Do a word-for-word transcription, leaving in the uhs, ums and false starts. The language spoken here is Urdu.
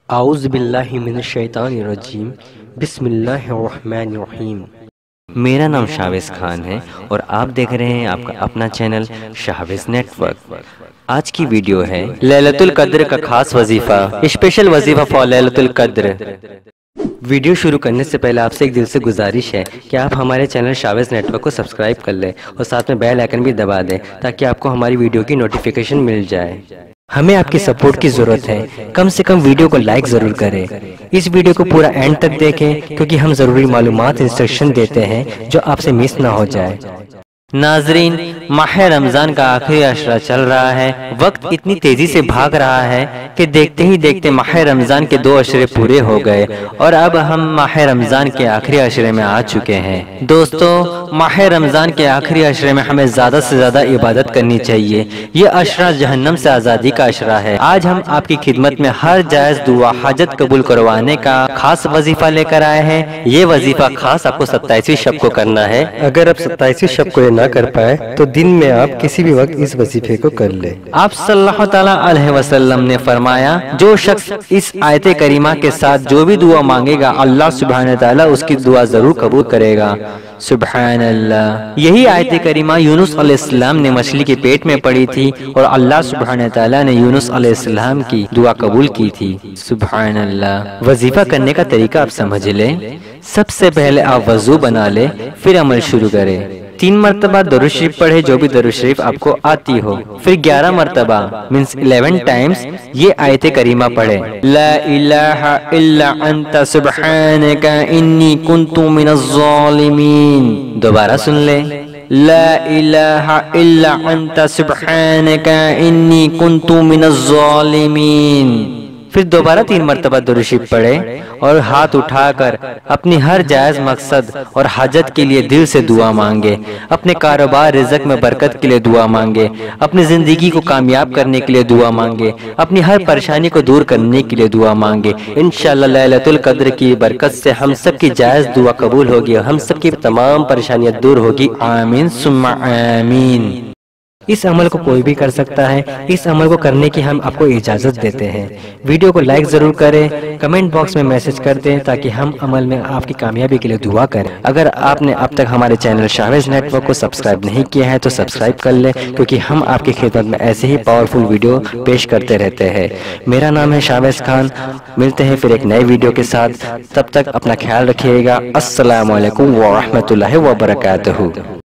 اعوذ باللہ من الشیطان الرجیم بسم اللہ الرحمن الرحیم۔ میرا نام شاہویز خان ہے اور آپ دیکھ رہے ہیں آپ کا اپنا چینل شہویز نیٹ ورک۔ آج کی ویڈیو ہے لیلۃ القدر کا خاص وظیفہ، اسپیشل وظیفہ فار لیلۃ القدر۔ ویڈیو شروع کرنے سے پہلے آپ سے ایک دل سے گزارش ہے کہ آپ ہمارے چینل شاہویز نیٹ ورک کو سبسکرائب کر لیں اور ساتھ میں بیل آئیکن بھی دبا دیں تاکہ آپ کو ہماری ویڈیو کی نوٹیفیکیشن مل جائے۔ ہمیں آپ کی سپورٹ کی ضرورت ہے، کم سے کم ویڈیو کو لائک ضرور کریں۔ اس ویڈیو کو پورا اینڈ تک دیکھیں کیونکہ ہم ضروری معلومات انسٹرکشن دیتے ہیں جو آپ سے مس نہ ہو جائے۔ ناظرین، ماہ رمضان کا آخری عشرہ چل رہا ہے۔ وقت اتنی تیزی سے بھاگ رہا ہے کہ دیکھتے ہی دیکھتے ماہ رمضان کے دو عشرے پورے ہو گئے اور اب ہم ماہ رمضان کے آخری عشرے میں آ چکے ہیں۔ دوستو، ماہ رمضان کے آخری عشرے میں ہمیں زیادہ سے زیادہ عبادت کرنی چاہیے۔ یہ عشرہ جہنم سے آزادی کا عشرہ ہے۔ آج ہم آپ کی خدمت میں ہر جائز دعا حاجت قبول کروانے کا خاص وظیفہ لے کر آئے ہیں۔ یہ وظیفہ خاص آپ کو ستائیسویں شب کو کرنا ہے۔ اگر آپ ستائیسویں شب کو نہ کر پائے تو دن میں آپ کسی بھی وقت اس وظیفے کو کر لیں۔ آپ صلی اللہ تعالیٰ علیہ وسلم نے فرمایا، جو شخص اس آیت کریمہ کے ساتھ جو بھی دعا مانگے گا اللہ سبحانہ تعالیٰ اس کی دعا ضرور قبول کرے گا۔ سبحان اللہ۔ یہی آیت کریمہ یونس علیہ السلام نے مچھلی کے پیٹ میں پڑھی تھی اور اللہ سبحانہ تعالیٰ نے یونس علیہ السلام کی دعا قبول کی تھی۔ سبحان اللہ۔ وظیفہ کرنے کا طریقہ آپ سمجھ لیں۔ سب سے پہلے آپ وضو بنا لیں، پھر عمل شروع کریں۔ تین مرتبہ درود شریف پڑھے، جو بھی درود شریف آپ کو آتی ہو۔ پھر گیارہ مرتبہ مینس الیون ٹائمز یہ آیت کریمہ پڑھے، لا الہ الا انت سبحانک انی کنت من الظالمین۔ دوبارہ سن لیں، لا الہ الا انت سبحانک انی کنت من الظالمین۔ پھر دوبارہ تین مرتبہ درود شریف پڑھے اور ہاتھ اٹھا کر اپنی ہر جائز مقصد اور حاجت کے لیے دل سے دعا مانگے۔ اپنے کاروبار رزق میں برکت کے لیے دعا مانگے، اپنی زندگی کو کامیاب کرنے کے لیے دعا مانگے، اپنی ہر پریشانی کو دور کرنے کے لیے دعا مانگے۔ انشاءاللہ لیلۃ القدر کی برکت سے ہم سب کی جائز دعا قبول ہوگی اور ہم سب کی تمام پریشانیاں دور ہوگی۔ آمین ثم آمین۔ اس عمل کو کوئی بھی کر سکتا ہے، اس عمل کو کرنے کی ہم آپ کو اجازت دیتے ہیں۔ ویڈیو کو لائک ضرور کریں، کمنٹ باکس میں میسج کر دیں تاکہ ہم عمل میں آپ کی کامیابی کے لیے دعا کریں۔ اگر آپ نے اب تک ہمارے چینل شاہویز نیٹ ورک کو سبسکرائب نہیں کیا ہے تو سبسکرائب کر لیں کیونکہ ہم آپ کی خدمت میں ایسے ہی پاورفل ویڈیو پیش کرتے رہتے ہیں۔ میرا نام ہے شاہویز خان، ملتے ہیں پھر ایک نئے ویڈیو کے ساتھ، تب تک اپنا خیال رکھیے گا۔ السلام علیکم ورحمۃ اللہ وبرکاتہ۔